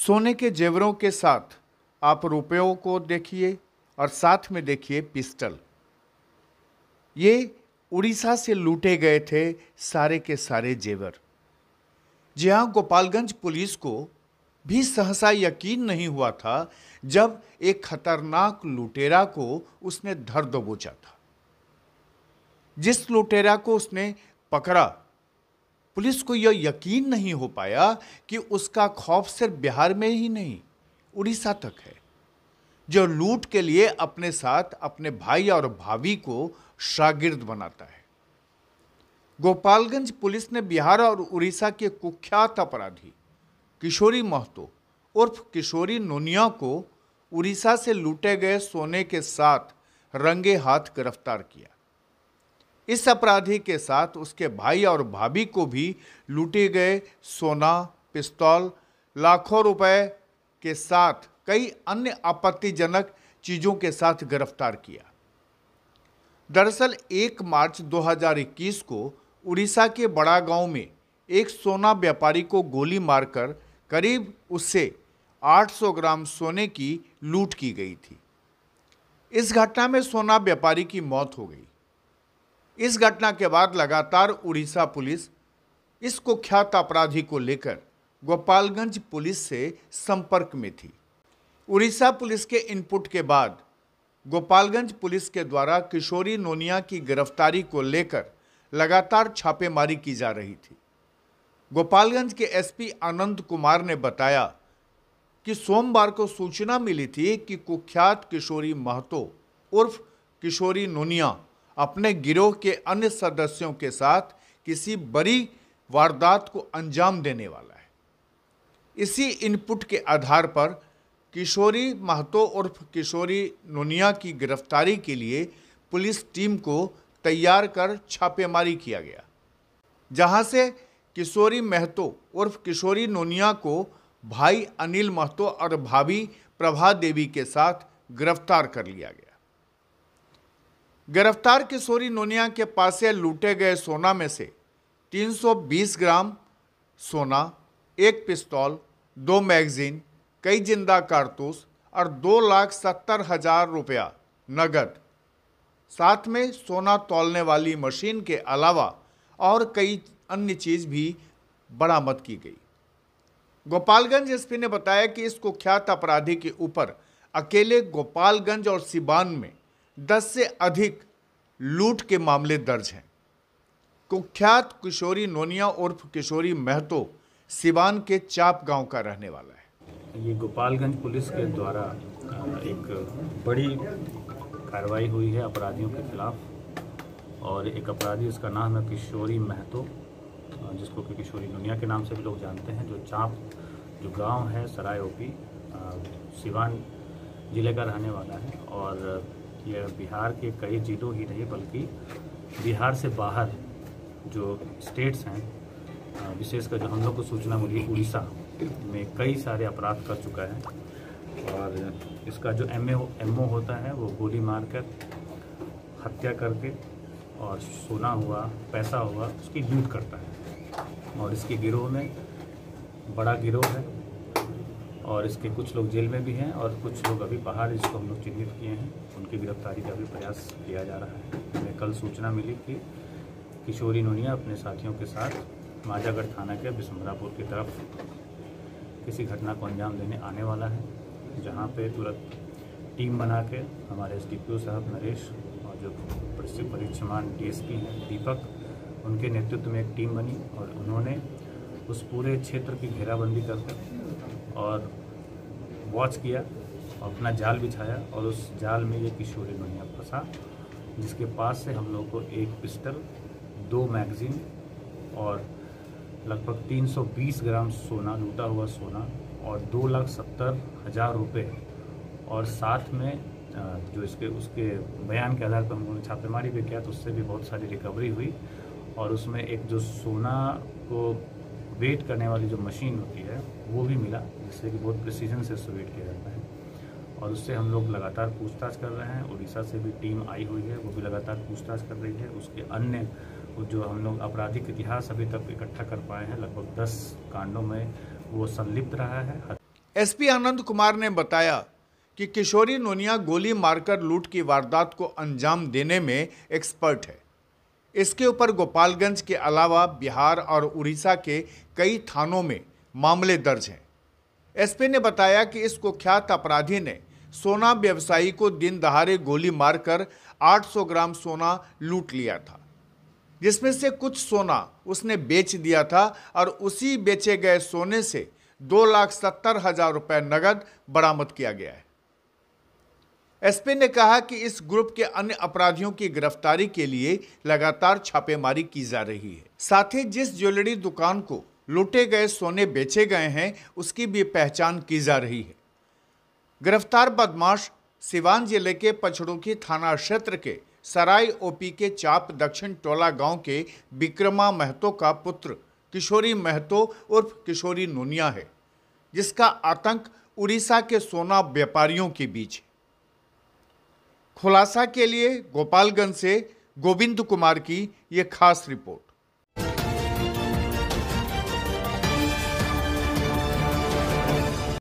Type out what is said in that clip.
सोने के जेवरों के साथ आप रुपयों को देखिए और साथ में देखिए पिस्टल। ये उड़ीसा से लूटे गए थे सारे के सारे जेवर। जी हाँ, गोपालगंज पुलिस को भी सहसा यकीन नहीं हुआ था जब एक खतरनाक लुटेरा को उसने धर दबोचा था। जिस लुटेरा को उसने पकड़ा, पुलिस को यह यकीन नहीं हो पाया कि उसका खौफ सिर्फ बिहार में ही नहीं, उड़ीसा तक है, जो लूट के लिए अपने साथ अपने भाई और भाभी को शागिर्द बनाता है। गोपालगंज पुलिस ने बिहार और उड़ीसा के कुख्यात अपराधी किशोरी महतो उर्फ किशोरी नोनिया को उड़ीसा से लूटे गए सोने के साथ रंगे हाथ गिरफ्तार किया। इस अपराधी के साथ उसके भाई और भाभी को भी लूटे गए सोना, पिस्तौल, लाखों रुपए के साथ कई अन्य आपत्तिजनक चीजों के साथ गिरफ्तार किया। दरअसल 1 मार्च 2021 को उड़ीसा के बड़ा गांव में एक सोना व्यापारी को गोली मारकर करीब उससे 800 ग्राम सोने की लूट की गई थी। इस घटना में सोना व्यापारी की मौत हो गई। इस घटना के बाद लगातार उड़ीसा पुलिस इस कुख्यात अपराधी को लेकर गोपालगंज पुलिस से संपर्क में थी। उड़ीसा पुलिस के इनपुट के बाद गोपालगंज पुलिस के द्वारा किशोरी नोनिया की गिरफ्तारी को लेकर लगातार छापेमारी की जा रही थी। गोपालगंज के एसपी आनंद कुमार ने बताया कि सोमवार को सूचना मिली थी कि कुख्यात किशोरी महतो उर्फ किशोरी नोनिया अपने गिरोह के अन्य सदस्यों के साथ किसी बड़ी वारदात को अंजाम देने वाला है। इसी इनपुट के आधार पर किशोरी महतो उर्फ किशोरी नोनिया की गिरफ्तारी के लिए पुलिस टीम को तैयार कर छापेमारी किया गया, जहां से किशोरी महतो उर्फ किशोरी नोनिया को भाई अनिल महतो और भाभी प्रभा देवी के साथ गिरफ्तार कर लिया गया। गिरफ्तार किशोरी नोनिया के पास से लूटे गए सोना में से 320 ग्राम सोना, एक पिस्तौल, 2 मैगजीन, कई जिंदा कारतूस और 2,70,000 रुपया नगद, साथ में सोना तौलने वाली मशीन के अलावा और कई अन्य चीज भी बरामद की गई। गोपालगंज एसपी ने बताया कि इस कुख्यात अपराधी के ऊपर अकेले गोपालगंज और सिवान में 10 से अधिक लूट के मामले दर्ज हैं। कुख्यात किशोरी नोनिया उर्फ किशोरी महतो सिवान के चाप गांव का रहने वाला है। ये गोपालगंज पुलिस के द्वारा एक बड़ी कार्रवाई हुई है अपराधियों के खिलाफ, और एक अपराधी, उसका नाम है किशोरी महतो, जिसको कि किशोरी नोनिया के नाम से भी लोग जानते हैं, जो चाप जो गांव है सराय ओपी सिवान जिले का रहने वाला है। और यह बिहार के कई जिलों ही नहीं बल्कि बिहार से बाहर जो स्टेट्स हैं, विशेषकर जो हम लोग को सूचना मिली उड़ीसा में कई सारे अपराध कर चुका है। और इसका जो एमओ होता है वो गोली मारकर हत्या करके और सोना हुआ, पैसा हुआ, उसकी लूट करता है। और इसके गिरोह में बड़ा गिरोह है और इसके कुछ लोग जेल में भी हैं और कुछ लोग अभी बाहर, जिसको हम लोग चिन्हित किए हैं, उनकी गिरफ्तारी का भी प्रयास किया जा रहा है। हमें कल सूचना मिली कि किशोरी नोनिया अपने साथियों के साथ माजागढ़ थाना के बिशंभरापुर की तरफ किसी घटना को अंजाम देने आने वाला है, जहां पे तुरंत टीम बना के हमारे एसडीपीओ साहब नरेश और जो परिक्षमान डीएसपी हैं दीपक, उनके नेतृत्व में एक टीम बनी और उन्होंने उस पूरे क्षेत्र की घेराबंदी करके और वॉच किया, अपना जाल बिछाया और उस जाल में ये किशोरी नोनिया फंसा, जिसके पास से हम लोग को एक पिस्टल, 2 मैगजीन और लगभग 320 ग्राम सोना, लूटा हुआ सोना और 2,70,000 रुपये, और साथ में जो उसके बयान के आधार पर हम लोगों ने छापेमारी भी किया तो उससे भी बहुत सारी रिकवरी हुई। और उसमें एक जो सोना को वेट करने वाली जो मशीन होती है वो भी मिला, जिससे कि बहुत प्रिसीजन से उससे वेट किया जाता है। और उससे हम लोग लगातार पूछताछ कर रहे हैं। उड़ीसा से भी टीम आई हुई है, वो भी लगातार पूछताछ कर रही है। उसके अन्य जो हम लोग आपराधिक इतिहास अभी तक इकट्ठा कर पाए हैं, लगभग 10 कांडों में वो संलिप्त रहा है। एसपी आनंद कुमार ने बताया कि किशोरी नोनिया गोली मारकर लूट की वारदात को अंजाम देने में एक्सपर्ट है। इसके ऊपर गोपालगंज के अलावा बिहार और उड़ीसा के कई थानों में मामले दर्ज हैं। एसपी ने बताया कि इस कुख्यात अपराधी ने सोना व्यवसायी को दिन दहाड़े गोली मारकर 800 ग्राम सोना लूट लिया था, जिसमें से कुछ सोना उसने बेच दिया था और उसी बेचे गए सोने से 2,70,000 रुपए नगद बरामद किया गया है। एसपी ने कहा कि इस ग्रुप के अन्य अपराधियों की गिरफ्तारी के लिए लगातार छापेमारी की जा रही है। साथ ही जिस ज्वेलरी दुकान को लूटे गए सोने बेचे गए हैं उसकी भी पहचान की जा रही है। गिरफ्तार बदमाश सिवान जिले के पचरुखी थाना क्षेत्र के सराय ओपी के चाप दक्षिण टोला गांव के विक्रमा महतो का पुत्र किशोरी महतो उर्फ किशोरी नोनिया है, जिसका आतंक उड़ीसा के सोना व्यापारियों के बीच है। खुलासा के लिए गोपालगंज से गोविंद कुमार की यह खास रिपोर्ट।